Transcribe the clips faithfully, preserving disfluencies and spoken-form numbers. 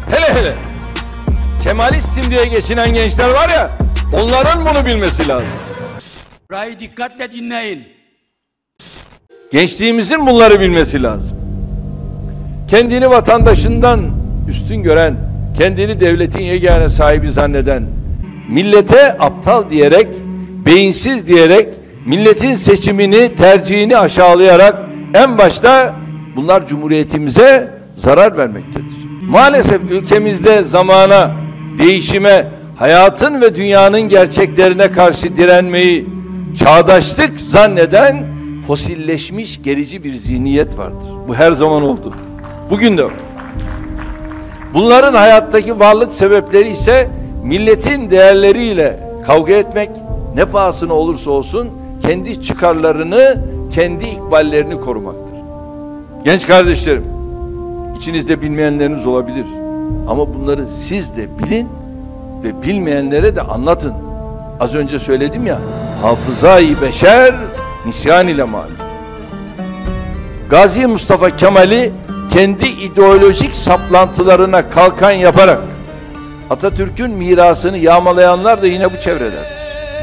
Hele hele Kemalistim diye geçinen gençler var ya, onların bunu bilmesi lazım. Burayı dikkatle dinleyin. Gençliğimizin bunları bilmesi lazım. Kendini vatandaşından üstün gören, kendini devletin yegane sahibi zanneden, millete aptal diyerek, beyinsiz diyerek, milletin seçimini, tercihini aşağılayarak en başta bunlar Cumhuriyetimize zarar vermektedir. Maalesef ülkemizde zamana, değişime, hayatın ve dünyanın gerçeklerine karşı direnmeyi çağdaşlık zanneden fosilleşmiş gerici bir zihniyet vardır. Bu her zaman oldu. Bugün de var. Bunların hayattaki varlık sebepleri ise milletin değerleriyle kavga etmek, ne pahasına olursa olsun kendi çıkarlarını, kendi ikballerini korumaktır. Genç kardeşlerim, içinizde bilmeyenleriniz olabilir. Ama bunları siz de bilin ve bilmeyenlere de anlatın. Az önce söyledim ya, hafızayı beşer nisyan ile malum. Gazi Mustafa Kemal'i kendi ideolojik saplantılarına kalkan yaparak Atatürk'ün mirasını yağmalayanlar da yine bu çevrelerdir.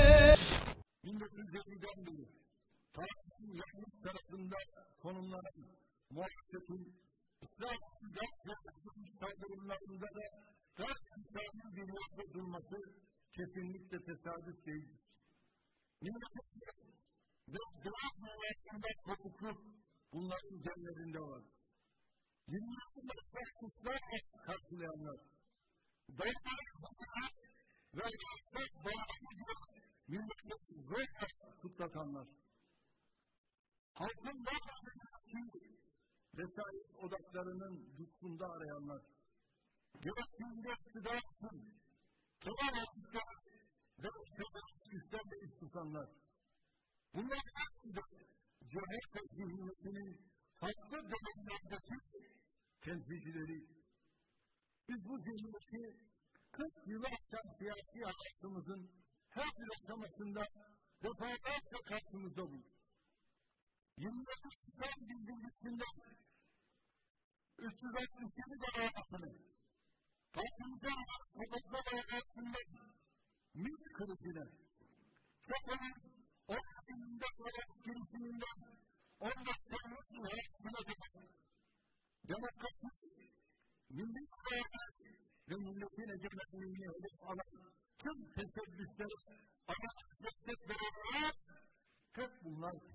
bin dokuz yüz elliden beri tarihin yanlış tarafında konumlanan muhalefetin İsrail'in gaz ve ekonomik saldırılarında da gaz misali bir yerde durması kesinlikle tesadüf değildir. Milletin ve doğal dünyasında kopukluk bunların genlerinde vardır. yirmi yedi Mayıs'ta kuşlarla karşılayanlar, dağları hakaret ve yasak bağlamı diye milleti zorla kutlatanlar, halkın varlığını vesayet odaklarının lütfunda arayanlar, gerektiğinde iktidar için terör örgütleri ve terörist güçlerle iş tutanlar, bunların hepsi de C H P zihniyetinin farklı dönemlerdeki temsilcileri. Biz bu zihniyeti kırk yılı aşan siyasi hayatımızın her bir aşamasında defalarca karşımızda bulduk. yirmi yedi Nisan bildirgisinden üç yüz altmış yedi beraatını, karşımıza alan kapatma davasından MİT krizine, FETÖ'nün on yedi yirmi beş girişiminden on beş Temmuz ihraçına kadar demokrasi, milli irade ve milletin egemenliğini hedef alan tüm teşebbüslere adalet destek verenler hep bunlardı.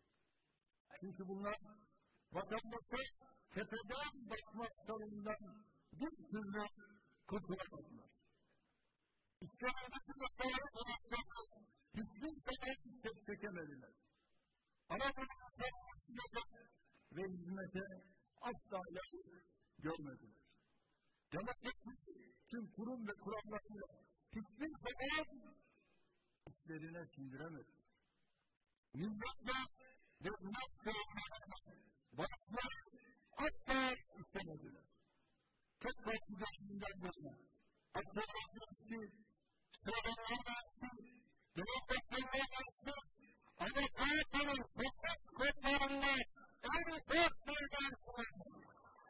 Çünkü bunlar vatandaşa tepeden bakma hastalığından bir türlü kurtulamadılar. İşlerindeki mesaret araçlarını hiçbir zaman set çekemediler. Anadolu'nun savunmasında ve hizmete asla layık görmediler. Demokrasi tüm kurum ve kurallarıyla hiçbir zaman işlerine sindiremedi. Milletle ve inanç kurumlarıyla barışmayı asla istemediler. Tek parti döneminden beri aktörler değişti, söylemler değişti, dönem başkanlar değişti, ama C H P'nin sessiz kodlarında en ufak bir değişim olmadı.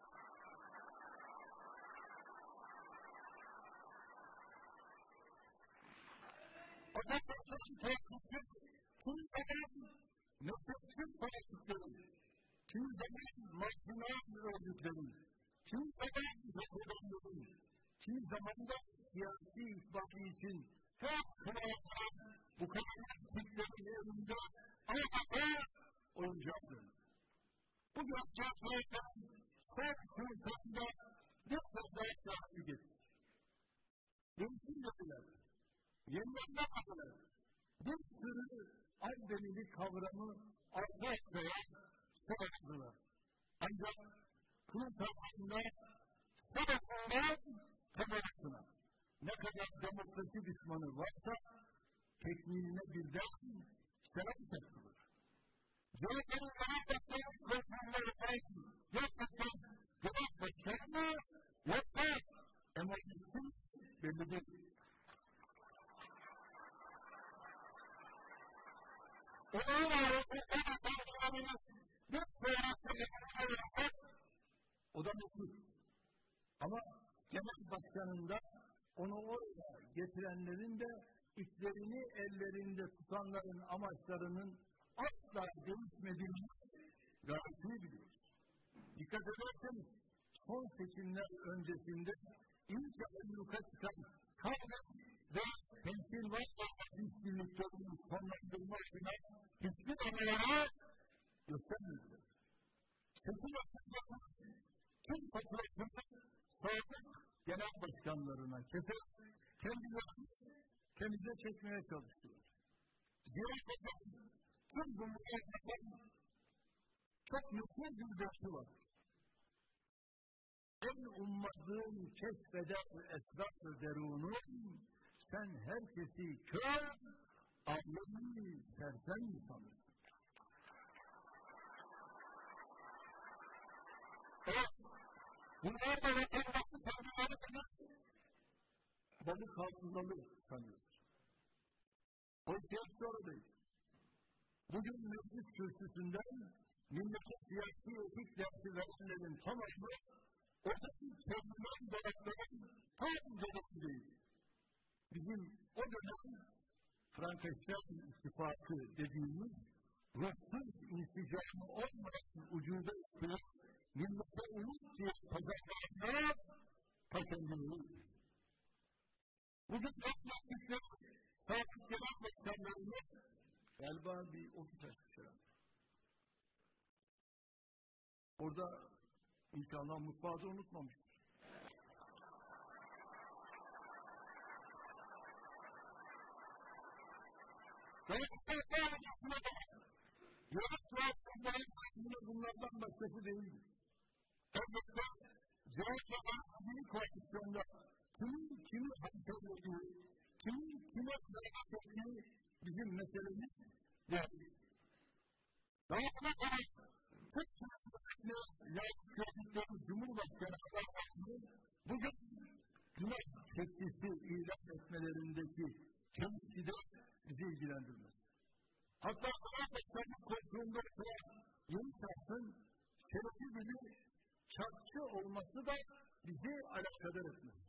Atatürk'ün partisi kimi zaman mezhepçi fanatiklerin, kimi zaman marjinal örgütlerin, kimi zaman reformların, kimi zaman da siyasi ihbari için her kulağından bu kadar tiplerin elinde adeta oyuncağı döndü. Bu gerçeği C H P'nin son kurultayında bir kez daha şahitlik etti. Değişim dediler, yeniden bakmadılar. Bir sürü Aybenili kavramı arka arkaya sıraladılar. Ancak kurultaylarında sırasından kamerasına ne kadar demokrasi düşmanı varsa tekniğine birden selam çaktılar. C H P'nin genel başkanı koltuğunda oturan gerçekten genel başkan mı yoksa emaniyetsiz belli değil. Onun arasında efendilerini bir sonrası yanına olacak, o da meçhul. Ama genel başkanın da onu oraya getirenlerin de iplerini ellerinde tutanların amaçlarının asla değişmediğini gayet iyi biliyoruz. Dikkat ederseniz son seçimler öncesinde ilk ayyuka çıkan Kavga ve Pensilvanya işbirliklerini sonlandırma adına hiçbir amacı göstermediler. Seçim asılmasının tüm faturasını sabık genel başkanlarına keser, kendilerini temize çekmeye çalıştılar. Zira kazanın tüm bunlara bakan çok meşhur bir beyti var. En ummadığın keşfeder esrar-ı derunun, sen herkesi kör, alemi sersem mi sanırsın? Evet, bunlar da vatandaşı kendileri bilir, balık hafızalı sanıyor. Oysa hepsi oradaydı. Bugün meclis kürsüsünden millete siyasi etik dersi verenlerin tamamı o da çevrilen dolapların tam dönemindeydi. Bizim o dönem Frankenstein ittifakı dediğimiz ruhsuz insicamı olmayan ucube yaptığı millete umut diye pazarlayanlar ta kendini. Bugün resmettikleri sabit genel başkanlarımız galiba bir ofis açmışlar. Orada İnşallah mutfağı da unutmamıştır. Galatasaray Fenerbahçe'sine de yarış duarsızların yine bunlardan başkası değildi. Elbette C H P'de ilgili koalisyonda kimin kimi hançerlediği, kimin kime ziyaret ettiği bizim meselemiz değil. Daha buna kadar Türkiye'de layık gördükleri Cumhurbaşkanı adaylarını bugün günah tepkisi ilan etmelerindeki çelişkide bizi ilgilendirmez. Hatta Cumhurbaşkanı koltuğunda oturan yeni şahsın şerefi gibi çarpıcı olması da bizi alakadar etmez.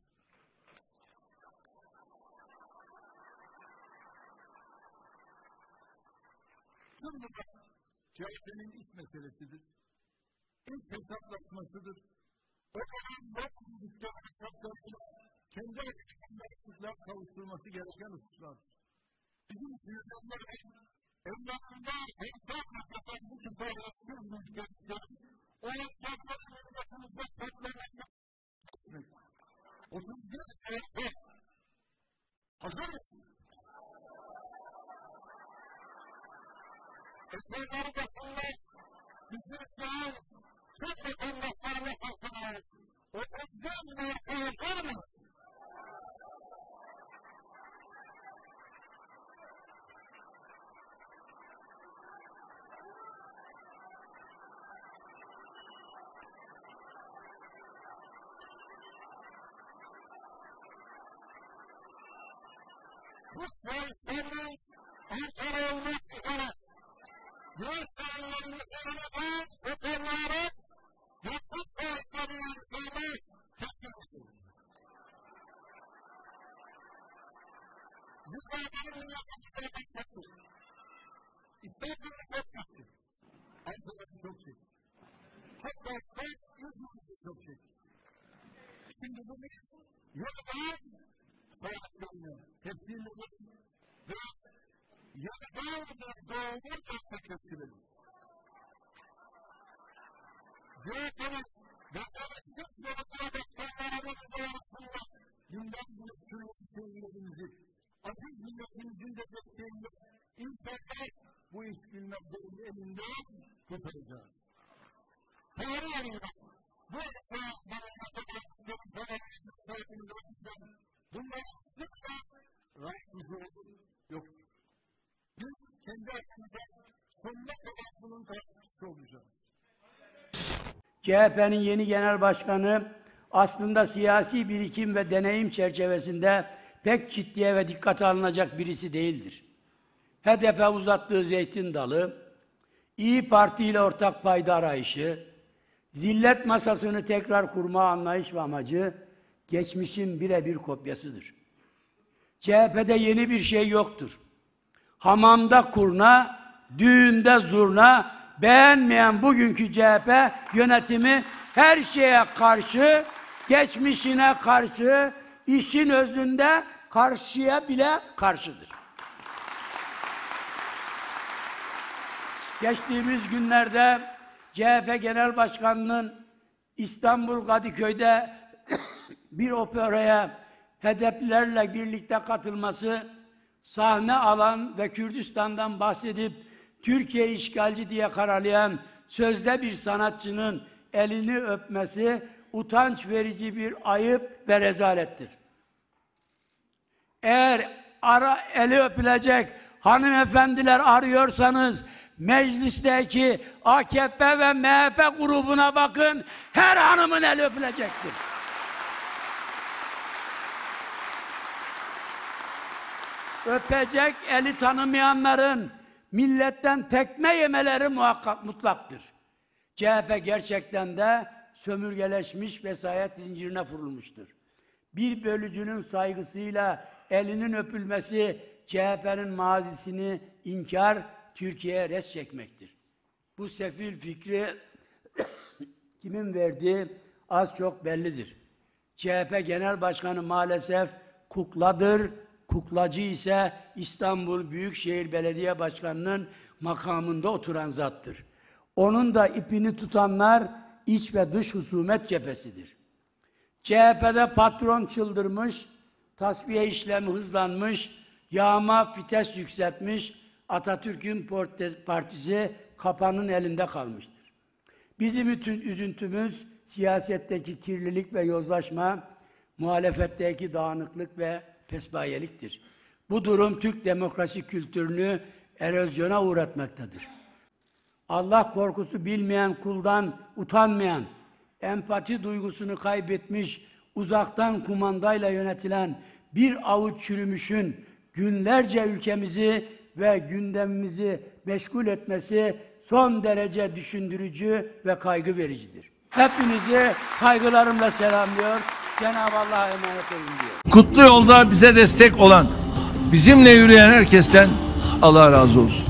Tüm bu C H P'nin iç meselesidir. İç hesaplaşmasıdır. O kadar yok dedikleri hesaplarıyla kendi açısından açıklığa kavuşturması gereken hususlardır. Bizim sinirlenlerden evlatında hemşehrilik yapan bu kifayetsiz mülkiyetlerin o hemşehrilik milletimize saklaması etmektir. otuz bir erkek. Hazır mısın? Ekranları başında bizim sağ Türk vatandaşlarına seslenelim. otuz bir Mart'ı hazır mı? Bu savaşlarla Ankara olmak üzere yol sahanlarını savunmadan toparlayarak yüksek sahiplerinin üzerine kesinlikle. Yukarıdanın milletimizden çekti. İstanbul'u çok çekti. Ankara'yı çok çekti. Hatta hatta İzmir'i çok çekti. Şimdi bunu yeniden sahiplerine teslim edelim ve yeniden bir doğumu gerçekleştirelim. C H P'nin meseletsiz belediye başkanlarının idaresinde günden güne çürüyen şehirlerimizi, aziz milletimizin de desteğiyle inşallah bu iş bilmezlerin elinden kurtaracağız. Tarih yanında bu ülke memlekete bıraktıkları zamanlarının sahibinden bunların hiçbirine rahat huzuru yoktur. Biz kendi aklımıza sonuna kadar bunun takipçisi olacağız. C H P'nin yeni genel başkanı aslında siyasi birikim ve deneyim çerçevesinde pek ciddiye ve dikkate alınacak birisi değildir. H D P uzattığı zeytin dalı, İYİ Parti ile ortak payda arayışı, zillet masasını tekrar kurma anlayış ve amacı, geçmişin birebir kopyasıdır. C H P'de yeni bir şey yoktur. Hamamda kurna, düğünde zurna, beğenmeyen bugünkü C H P yönetimi her şeye karşı, geçmişine karşı, işin özünde karşıya bile karşıdır. Geçtiğimiz günlerde C H P Genel Başkanı'nın İstanbul Kadıköy'de bir operaya hedeflerle birlikte katılması, sahne alan ve Kürdistan'dan bahsedip Türkiye işgalci diye karalayan sözde bir sanatçının elini öpmesi utanç verici bir ayıp ve rezalettir. Eğer ara eli öpülecek hanımefendiler arıyorsanız meclisteki A K P ve M H P grubuna bakın, her hanımın eli öpülecektir. Öpecek eli tanımayanların milletten tekme yemeleri muhakkak mutlaktır. C H P gerçekten de sömürgeleşmiş vesayet zincirine vurulmuştur. Bir bölücünün saygısıyla elinin öpülmesi C H P'nin mazisini inkar, Türkiye'ye res çekmektir. Bu sefil fikri kimin verdiği az çok bellidir. C H P Genel Başkanı maalesef kukladır, kuklacı ise İstanbul Büyükşehir Belediye Başkanı'nın makamında oturan zattır. Onun da ipini tutanlar iç ve dış husumet cephesidir. C H P'de patron çıldırmış, tasfiye işlemi hızlanmış, yağma vites yükseltmiş, Atatürk'ün partisi kapanın elinde kalmıştır. Bizim bütün üzüntümüz siyasetteki kirlilik ve yozlaşma, muhalefetteki dağınıklık ve pespayeliktir. Bu durum Türk demokrasi kültürünü erozyona uğratmaktadır. Allah korkusu bilmeyen kuldan utanmayan, empati duygusunu kaybetmiş, uzaktan kumandayla yönetilen bir avuç çürümüşün günlerce ülkemizi ve gündemimizi meşgul etmesi son derece düşündürücü ve kaygı vericidir. Hepinizi saygılarımla selamlıyor, Cenab-ı Allah'a emanet olun diyor. Kutlu yolda bize destek olan, bizimle yürüyen herkesten Allah razı olsun.